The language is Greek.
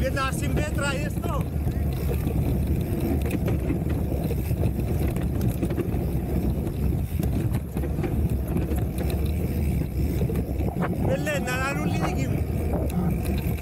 Κοίτα στην πέτρα esto. Με λένε να είναι όλοι δικοί μου.